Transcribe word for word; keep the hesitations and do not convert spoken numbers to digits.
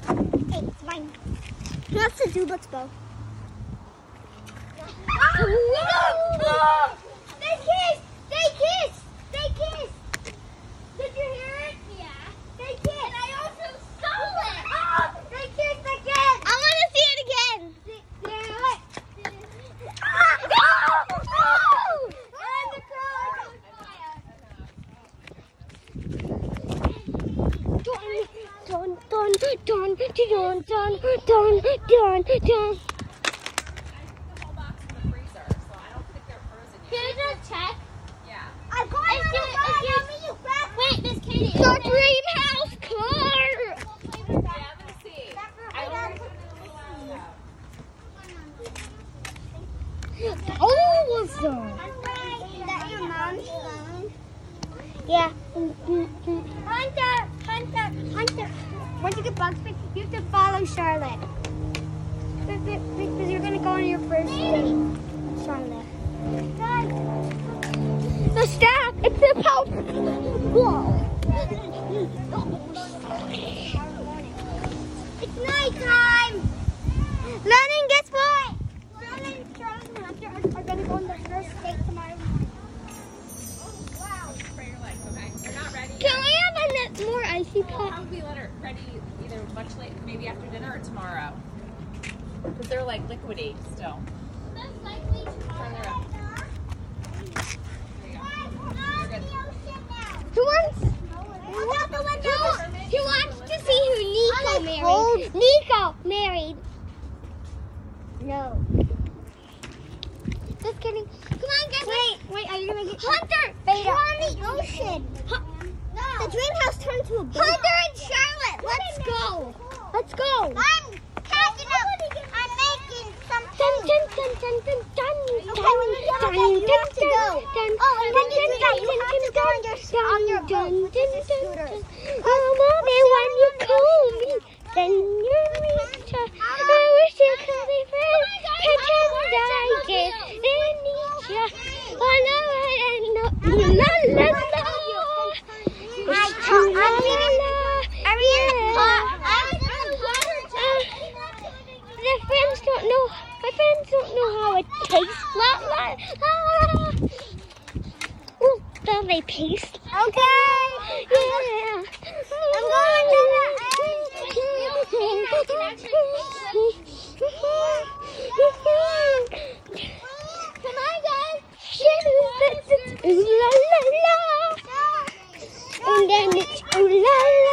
Hey, it's mine. Who wants to do? Let's go. Oh, they kissed! They kissed! They kissed! Did you hear it? Yeah. They kissed. And I also stole it. Oh, they kissed again. I want to see it again. They, they what? Oh, oh, and the car Dun dun dun dun dun dun dun dun. check. Yeah. I'm going It's on your- a it's ride. your- I'll meet you back. Wait, Miss Katie. Your dream house car. Yeah, I'm gonna see. I don't know. Awesome. Is that your mom's phone? Yeah. Hunter, Hunter, Hunter. Once you get Bugs Bunny, you have to follow Charlotte. Because you're going to go on your first date, Charlotte. Guys. The staff. It's the power. Whoa. It's nighttime. Lennon, guess what? Charlotte, Charlotte and Hunter are, are going to go on their first date tomorrow morning. Wow. Spray your legs, okay? They're not ready. Can we have a more icy We'll cup? probably let her ready either much late, maybe after dinner or tomorrow. Because they're like liquidy still. Most likely Turn her up. There you go. You're good. Who wants? Look out the window. Who wants to see who Nico I like married? cold. Nico married. No. Just kidding. Come on, guys. Wait, wait, are you going to get... Hunter. We're on the ocean. Hu- The dream house turned to a boat. Hunter and Charlotte. Let's go. Let's go. I'm packing up. I'm making some Dun food. dun dun dun dun dun. Okay, when you get okay, you have to go. Oh, and when you do that, you have to go on your, on your boat, which is a scooter. Oh, mommy, when you call me, then you're rich. I wish you could be friends. Pretend I did. Then need ya. Oh, no, I know. La, la, la. I, La, la, la. I mean, The friends don't know. My friends don't know how it tastes. La, la, la. Ooh, don't they taste? Okay. Yeah. I'm going to the Come on, guys. Ooh la la la. And then it's ooh la la.